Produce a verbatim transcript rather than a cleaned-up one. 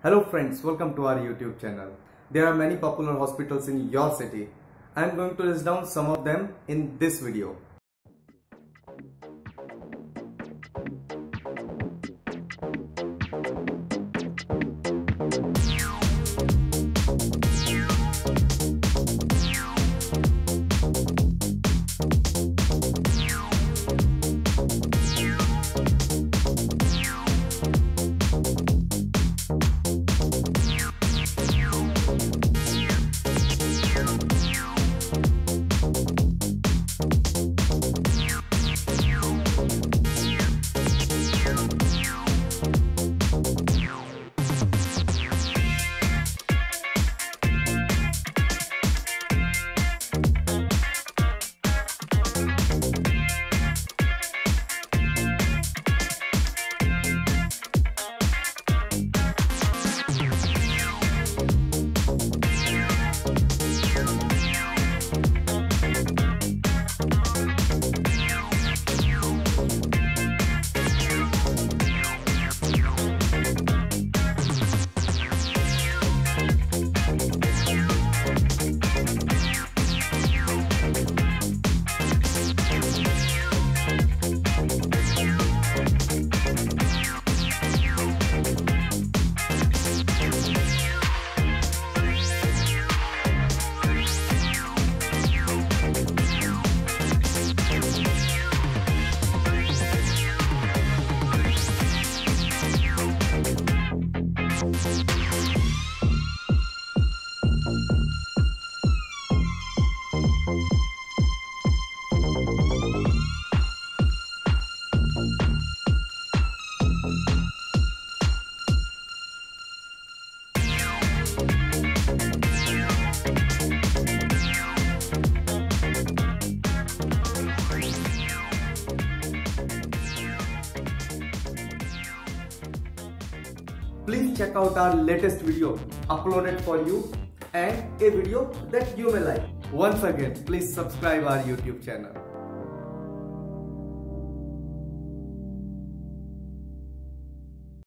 Hello friends, welcome to our YouTube channel. There are many popular hospitals in your city. I am going to list down some of them in this video. Please check out our latest video uploaded for you and a video that you may like. Once again, please subscribe our YouTube channel.